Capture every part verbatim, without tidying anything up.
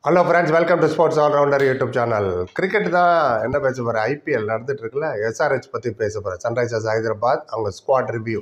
Hello friends, welcome to sports allrounder YouTube channel. Cricket தான் என்ன பேச போகிறேன். ஐபிஎல் நடந்துட்டு இருக்குல்ல, எஸ்ஆர்ஹெச் பற்றி பேச போகிறேன். சன்ரைசர்ஸ் ஹைதராபாத், அவங்க squad review.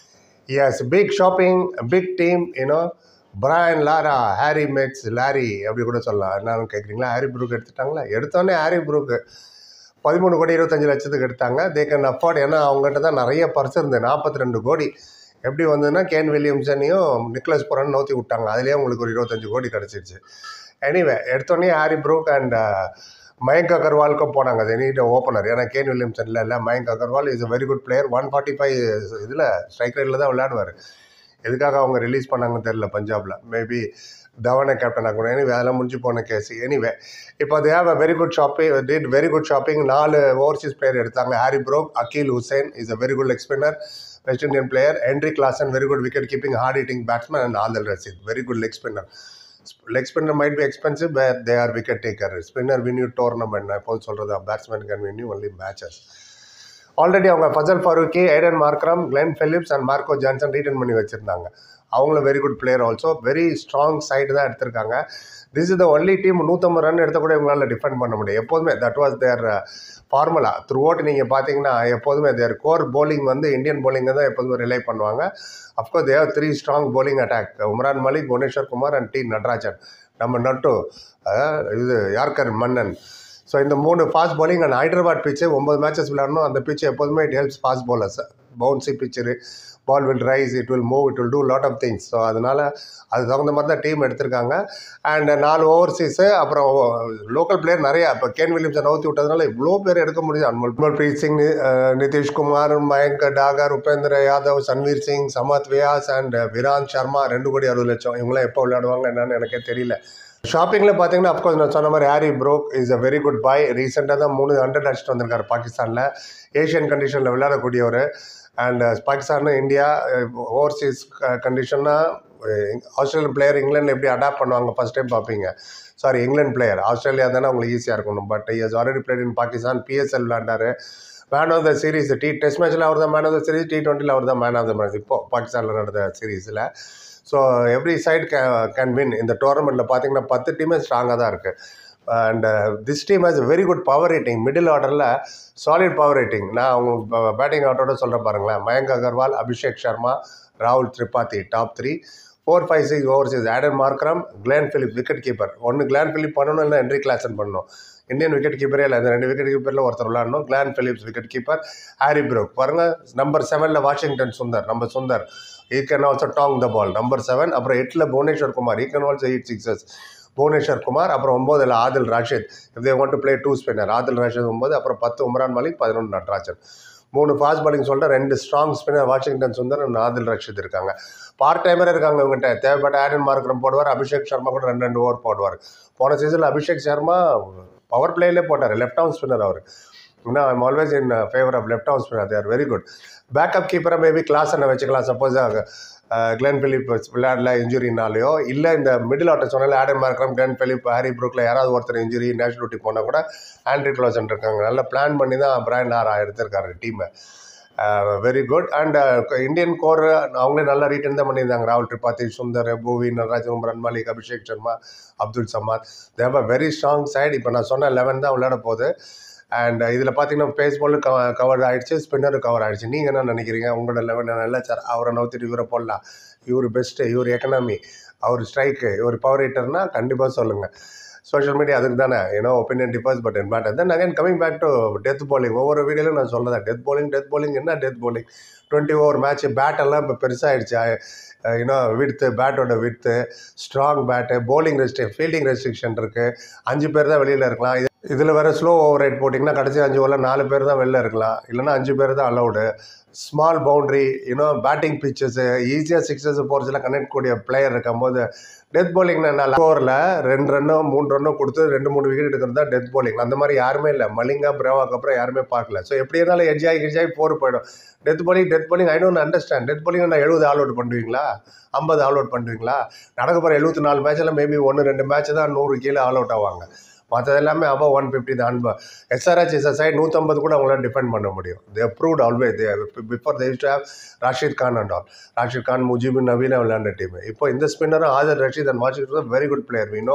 Yes, big shopping, big team, you know Brian Lara, Harry max Larry அப்படி கூட சொல்லலாம். என்னன்னு கேட்குறீங்களா? ஹாரி ப்ரூக் எடுத்துட்டாங்களா? எடுத்தோடனே ஹாரி ப்ரூக்கு பதிமூணு கோடி இருபத்தஞ்சு லட்சத்துக்கு எடுத்தாங்க. They can afford. ஏன்னா அவங்ககிட்ட தான் நிறைய பர்ஸ் இருந்தது. நாற்பத்தி ரெண்டு கோடி எப்படி வந்ததுன்னா கேன் வில்லியம்சனையும் நிக்லஸ் புரன் நோத்தி விட்டாங்க. அதுலேயே உங்களுக்கு ஒரு இருபத்தஞ்சு கோடி கிடச்சிருச்சு. எனிவே எடுத்தோடனே ஹாரி ப்ரூக் அண்ட் மயங்க் அகர்வாலுக்கும் போனாங்க. அது நீட் ஓப்பனர். ஏன்னா கேன் வில்லியம்சன் இல்லை இல்லை Mayank Agarwal is a very good player. One forty five இதில் ஸ்ட்ரைக் ரேட்டில் தான் விளையாடுவார். எதுக்காக அவங்க ரிலீஸ் பண்ணாங்கன்னு தெரியல பஞ்சாபில். மேபி தவனை கேப்டன் ஆகணும். எனிவே அதெல்லாம் முடிஞ்சு போன கேஸ். எனிவே இப்போ அது have a very good shopping did very good shopping. நாலு ஓவர்சீஸ் பிளேயர் எடுத்தாங்க. Harry Brook, Akeal Hosein is a very good leg spinner, West Indian player. Heinrich Klaasen, very good wicket keeping, hard hitting batsman. And Adil Rashid, very good leg spinner. Leg spinner might be expensive, but they are wicket taker. Spinner win you tournament. நான் எப்போது சொல்கிறது, batsman can win you only matches. Already அவங்க Fazal Farooqi, Aiden Markram, Glenn Phillips and Marco Jansen retain பண்ணி வச்சுருந்தாங்க. அவங்களும் very good player also. Very strong side தான் எடுத்திருக்காங்க. This is the only team நூற்றம்பது ரன் எடுத்த கூட இவங்களால் டிஃபெண்ட் பண்ண முடியும். எப்போதுமே that was their formula throughout. நீங்கள் பார்த்தீங்கன்னா எப்போதுமே தேர் கோர் போலிங் வந்து இந்தியன் போலிங்கை தான் எப்போதுமே ரிலை பண்ணுவாங்க. Of course they have three strong bowling attack. Umran Malik, Bhuvneshwar Kumar and T Natarajan. நம்ம நட்டு இது யார்கர் மன்னன். ஸோ இந்த மூணு ஃபாஸ்ட் பாலிங் அண்ட் ஹைதராபாத் பிச்சு ஒம்பது மேட்சஸ் விளையாடணும். அந்த பிச்சு எப்போதுமே it helps fast bowlers. Bouncy pitch, ball will rise, it will move, it will do lot of things. So அதனால் அது தகுந்த மாதிரி தான் டீம் எடுத்திருக்காங்க. அண்ட் நாலு ஓவர்சீஸு, அப்புறம் லோக்கல் பிளேயர் நிறையா. இப்போ கேன் வில்லியம்ஸை நவுத்தி விட்டதுனால இவ்வளோ பேர் எடுக்க முடியுது. Anmolpreet Singh, Nitish Kumar, Mayank Dagar, Upendra Yadav, Sanvir Singh, Samarth Vyas and Vivrant Sharma. ரெண்டு கோடி அறுபது லட்சம். இவங்களாம் எப்போ விளையாடுவாங்க என்னன்னு எனக்கே தெரியல. ஷாப்பிங்கில் பார்த்தீங்கன்னா அஃப்கோர்ஸ் நான் சொன்ன மாதிரி Harry Brook is a very good boy. ரீசெண்டாக தான் மூணு ஹண்ட்ரட் அடிச்சுட்டு வந்திருக்காரு பாகிஸ்தானில். ஏஷியன் கண்டிஷனில் விளையாடக்கூடியவர். அண்ட் பாகிஸ்தான், இந்தியா ஓவர்சீஸ் கண்டிஷன்னா ஆஸ்திரேலியன் பிளேயர் இங்கிலாண்டில் எப்படி அடாப்ட் பண்ணுவாங்க ஃபஸ்ட் டைம் பார்ப்பீங்க. Sorry, England player. ஆஸ்திரேலியா தானே உங்களுக்கு ஈஸியாக இருக்கணும். But is already played in Pakistan. PSL விளையாண்டார். Man of the series T test மேட்ச்சில் அவர் தான் man of the series. T டுவெண்ட்டியில் அவர் தான் மேன் ஆஃப் த மேட்ச் இப்போது பாகிஸ்தானில் நடந்த சீரீஸில். So every side he can win. இந்த டோர்னமெண்ட்டில் பார்த்தீங்கன்னா பத்து டீமே ஸ்ட்ராங்காக தான் இருக்குது. And this team has very good power rating. Middle ஆர்டரில் சாலிட் பவர் ரேட்டிங். நான் அவங்க பேட்டிங் ஆர்டரோட சொல்கிறேன் பாருங்களேன். மயங்க் அகர்வால், அபிஷேக் சர்மா, ராகுல் Tripathi top three. Four five six overseas Aiden Markram, Glenn Phillip wicket keeper. ஒன்று கிளென் பிலிப் பண்ணணும், இல்லை ஹென்ரி கிளாசன் பண்ணணும். இந்தியன் விக்கெட் கீப்பரே இல்லை. அந்த ரெண்டு விக்கெட் கீப்பரில் ஒருத்தர் விளையாடணும். Glenn Phillips wicket keeper. Harry Brook பாருங்கள், நம்பர் செவனில் Washington Sundar, number Sundar he can also tonk the ball, number seven. அப்புறம் எட்டில் Bhuvneshwar Kumar, he can also eight sixes. Bhuvneshwar Kumar. அப்புறம் ஒம்போதில் Adil Rashid, if they want to play two spinner. Adil Rashid ஒம்பது. அப்புறம் பத்து உம்ரான் மலிக், பதினொன்று நடராஜன். மூணு ஃபாஸ்ட் பாலிங் சொல்லிட்டு ரெண்டு strong spinner Washington Sundar and Adil Rashid இருக்காங்க. பார்ட் டைமரே இருக்காங்க இவங்ககிட்ட. தேவைப்பட்ட ஆடன் மார்க்ரம் போடுவார். அபிஷேக் சர்மா கூட ரெண்டு ரெண்டு ஓவர் போடுவார். போன சீசனில் அபிஷேக் சர்மா பவர் பிளேயிலே போட்டார். லெஃப்ட் ஆர்ம் ஸ்பின்னர் அவர். இன்னும் I'm always in favour of left arm spinner. They are very good. Backup கீப்பரை மேபி கிளாஸனை வச்சுக்கலாம். சப்போஸ் கிளென் பிலிப் விளையாடல இன்ஜுரினாலேயோ, இல்லை இந்த மிடில் ஆர்டர் சொன்னால Aiden Markram, Glenn Phillip, Harry ப்ரூக்கில் யாராவது ஒருத்தர் இன்ஜுரி நேஷனலிட்டி போனால் கூட ஆண்ட்ரி க்ளோசன் இருக்காங்க. நல்லா பிளான் பண்ணி தான் பிராயன் லாரா எடுத்திருக்காரு டீமை. Very good. And Indian core அவங்களே நல்லா ரீட்டன் தான் பண்ணியிருந்தாங்க. ராகுல் Tripathi, Sundar, Bhuvi, Natarajan, Umran Malik, Abhishek Sharma, Abdul Samad. They have a very strong side. இப்போ நான் சொன்ன லெவன் தான் விளையாட போகுது. அண்ட் இதில் பார்த்தீங்கன்னா பேஸ் பாலும் கவ கவர் ஆகிடுச்சு, ஸ்பின்னரும் கவர் ஆகிடுச்சு. நீங்கள் என்ன நினைக்கிறீங்க? உங்களோட லெவன் நல்லா சார், அவரை நவுத்திட்டு இவரை போடலாம், இவர் பெஸ்ட்டு, இவர் எக்கனாமி, அவர் ஸ்ட்ரைக்கு, இவர் பவர் ஹிட்டர்னா கண்டிப்பாக சொல்லுங்கள். சோஷியல் மீடியா அதுக்கு தானே, ஏன்னோ opinion differs but in batter. Then again coming back to death bowling. ஒவ்வொரு வீடியோலையும் நான் சொல்கிறேன் டெத் பாலிங் டெத் பாலிங் என்ன death bowling. Twenty over match பேட்டெல்லாம் இப்போ பெருசாகிடுச்சு. யூனோ விட்த்து, பேட்டோட width, strong bat, bowling restrict fielding restriction இருக்குது. அஞ்சு பேர் தான் வெளியில் இருக்கலாம். இதில் வேறு ஸ்லோ ஓவர் ரைட் போட்டிங்கன்னா கடைசி அஞ்சு ஓவரில் நாலு பேர் தான் வெளில இருக்கலாம், இல்லைனா அஞ்சு பேர் தான் allowed. Small boundary, you know batting pitches, ஈஸியாக சிக்ஸஸ் ஃபோர்ஸ்லாம் கனெக்ட் கூடிய பிளேயர் இருக்கும்போது டெத் பாலிங்னா நல்லா ஓவரில் ரெண்டு ரன்னோ மூணு ரன்னோ கொடுத்து ரெண்டு மூணு விக்கெட் எடுக்கிறது தான் டெத் பாலிங். அந்த மாதிரி யாருமே இல்லை. மலிங்கா, பிரேவாக்கு அப்புறம் யாருமே பார்க்கல. ஸோ எப்படி இருந்தாலும் எட்ஜாகி கிட்ஜாகி போர் போயிடும். Death bowling death bowling I don't understand. Death bowling நான் எழுபது ஆல் அவுட் பண்ணுவீங்களா, ஐம்பது ஆல் அவுட் பண்ணுவீங்களா? நடக்க போகிற எழுபத்தி நாலு மேட்சில் மேபி ஒன்று ரெண்டு மேட்ச் தான் நூறு கீழே ஆல் அவுட் ஆவாங்க. மற்றது எல்லாமே அபவ் ஒன் ஃபிஃப்டி தான். எஸ்ஆர்ஹெச் இஸ் அ சைட் நூற்றம்பது கூட அவங்களால டிஃபெண்ட் பண்ண முடியும். They proved always. They before they used to have Rashid Khan and all. Rashid Khan, முஜிபுன் நவீன விளையாண்ட டீம். இப்போ இந்த ஸ்பின்னரும் Adil Rashid and Washington very good player. We know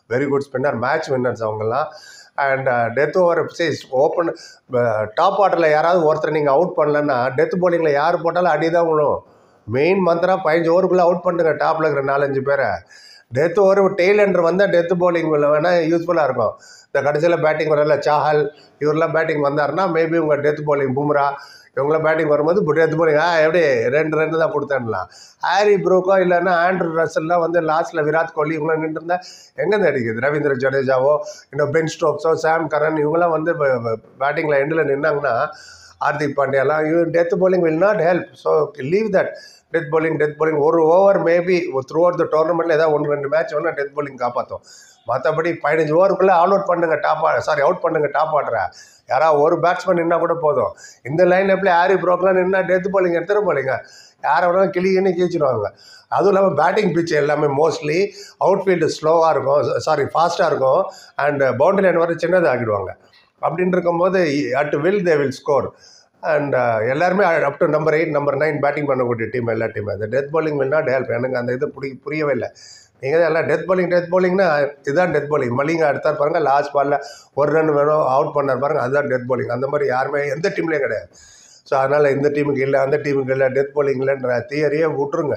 very good spinner, match winners அவங்கெல்லாம். And death overseas open top ஆர்டரில் யாராவது ஒருத்தர் நீங்கள் அவுட் பண்ணலன்னா டெத் பவுலிங்கில் யார் போட்டாலும் அடி தான் விழும். மெயின் மந்திரம் பதினஞ்சு ஓவருக்குள்ளே அவுட் பண்ணுங்க டாப்பில் இருக்கிற நாலஞ்சு பேரை. டெத் ஓவர் டெய்ல் எண்டர் வந்தால் டெத் பவுலிங் வேணால் யூஸ்ஃபுல்லாக இருக்கும். இந்த கடைசியில் பேட்டிங் வரல சாஹல் இவரெல்லாம் பேட்டிங் வந்தாருன்னா மேபி உங்கள் டெத் பவுலிங் பும்ரா இவங்களாம் பேட்டிங் வரும்போது டெத் பவுலிங் ஆ எப்படி ரெண்டு ரெண்டு தான் கொடுத்தேன்லாம். ஹாரி ப்ரூக்கோ இல்லைன்னா ஆண்ட்ரூ ரசல்லாம் வந்து லாஸ்ட்டில் விராட் கோலி இவங்களாம் நின்றுருந்தா எங்கேருந்து அடிக்குது? ரவீந்திர ஜடேஜாவோ இன்னும் பென் ஸ்டோக்ஸோ சாம் கரன் இவங்களாம் வந்து பேட்டிங்கில் எண்டில் நின்னாங்கன்னா ஹார்திக் பாண்டியாலாம் இவன் death bowling will not help. So leave that death bowling death bowling ஒரு over maybe throughout the டோர்னமெண்ட்டில் ஏதாவது ஒன்று ரெண்டு மேட்ச் வேணால் டெத் பவுலிங் காப்பாற்றும். மற்றபடி பதினஞ்சு ஓவருக்குள்ளே ஆல் அவுட் பண்ணுங்க டாப் சாரி அவுட் பண்ணுங்க டாப் ஆடுற யாராவது ஒரு பேட்ஸ்மேன் நின்னா கூட போதும். இந்த லைன் எப்படி ஹாரி ப்ரோக்லாம் நின்னா டெத் பவுலிங் எடுத்துகிட்டு போலிங்க யாரை வேணாலும் கிளின்னு கீழ்ச்சிடுவாங்க. அதுவும் இல்லாமல் பேட்டிங் பிச் எல்லாமே மோஸ்ட்லி அவுட் ஃபீல்டு ஸ்லோவாக இருக்கும், சாரி ஃபாஸ்ட்டாக இருக்கும், அண்ட் பவுண்டரி லைன் வரை சின்னதாக ஆகிடுவாங்க. அப்படின்னு இருக்கும்போது at will they will score. And எல்லாருமே up to number eight number nine batting பண்ணக்கூடிய டீம் எல்லா டீமும். அந்த death bowling will not help. எனக்கு அந்த இது புரி புரியவே இல்லை. நீங்கள் தான் எல்லாம் டெத் பவுலிங் டெத் பவுலிங்னா இதுதான் டெத் பவுலிங். மலிங்க எடுத்தார் பாருங்கள் லாஸ்ட் பாலில் ஒரு ரன் வேணும் அவுட் பண்ணார் பாருங்கள் அதுதான் டெத் பவுலிங். அந்த மாதிரி யாருமே எந்த டீம்லேயும் கிடையாது. ஸோ அதனால் இந்த டீமுக்கு இல்லை அந்த டீமுக்கு இல்லை டெத் பவுலிங் இல்லைன்ற தியரியே விட்ருங்க.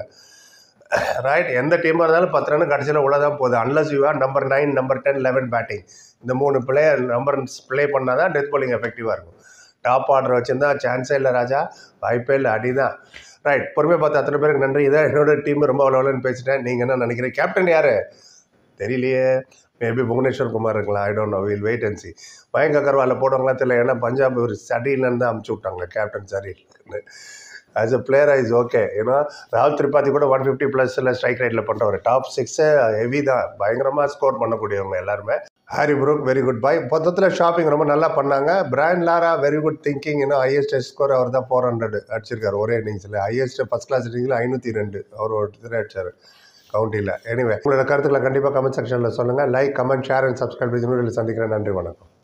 ரைட், எந்த டீமாக இருந்தாலும் பத்து ரன் கடைசியில் உள்ள தான் போகுது. Unless you are number nine number ten eleven batting இந்த மூணு பிளேயர் நம்பர் ப்ளே பண்ணால் தான் டெத் பவுலிங் எஃபெக்டிவாக இருக்கும். டாப் ஆர்டர் வச்சுருந்தா சான்ஸே இல்லை ராஜா, வாய்ப்பே இல்லை, அடி தான். ரைட், பொறுமையாக பார்த்து அத்தனை பேருக்கு நன்றி. இதான் என்னோட டீம் ரொம்ப அவ்வளோன்னு பேசிட்டேன். நீங்கள் என்ன நினைக்கிறீங்க? கேப்டன் யார் தெரியலையே, மேபி புவனேஸ்வர் குமார் இருக்கலாம், I don't know, will wait and see. Mayank அகர்வாலில் போடுவாங்களா தெரியல, ஏன்னா பஞ்சாப் ஒரு சரியில்லைன்னு தான் அமுச்சு விட்டாங்க கேப்டன் சரியில்லைன்னு. As a player is okay. ஏன்னா ராகுல் திரிபாதி கூட ஒன் ஃபிஃப்டி ப்ளஸில் ஸ்ட்ரைக் ரேட்டில் பண்ணுறவர், டாப் சிக்ஸு ஹெவி தான், பயங்கரமாக ஸ்கோர் பண்ணக்கூடியவங்க எல்லாருமே. Harry Brook very good boy. மொத்தத்தில் ஷாப்பிங் ரொம்ப நல்லா பண்ணாங்க. Brian Lara very good thinking. இன்னும் ஹையஸ்ட் ஸ்கோர் அவர் தான் ஃபோர் ஹண்ட்ரட் அடிச்சிருக்காரு ஒரே இன்னிங்ஸில். ஹையஸ்ட் ஃபஸ்ட் கிளாஸ் இன்னிங்ஸில் ஐநூற்றி ரெண்டு அவர் ஒருத்தர் அடிச்சார் கவுண்டியில். எனிவே உங்களோட கருத்துக்களை கண்டிப்பாக கமெண்ட் செக்ஷனில் சொல்லுங்கள். Like comment share and subscribe. சந்திக்கிறேன். நன்றி, வணக்கம்.